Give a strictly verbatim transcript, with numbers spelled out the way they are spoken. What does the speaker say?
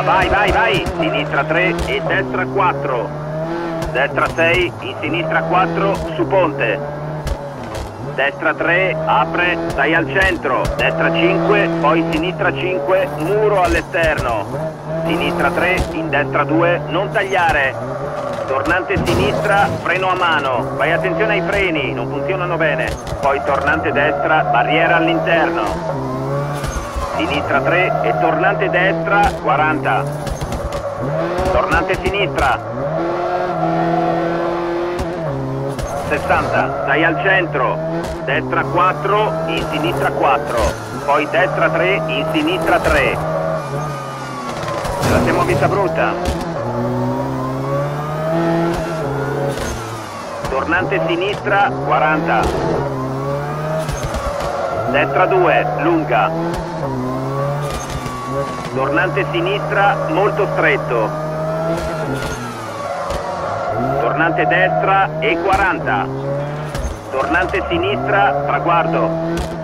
vai, vai, vai, sinistra tre e destra quattro, destra sei, in sinistra quattro, su ponte, destra tre, apre, stai al centro, destra cinque, poi sinistra cinque, muro all'esterno, sinistra tre, in destra due, non tagliare, tornante sinistra, freno a mano, fai attenzione ai freni, non funzionano bene, poi tornante destra, barriera all'interno, sinistra tre e tornante destra quaranta, tornante sinistra sessanta, stai al centro, destra quattro, in sinistra quattro, poi destra tre, in sinistra tre. Ce la siamo vista brutta. Tornante sinistra quaranta, destra due, lunga, tornante sinistra molto stretto, tornante destra e quaranta, tornante sinistra traguardo,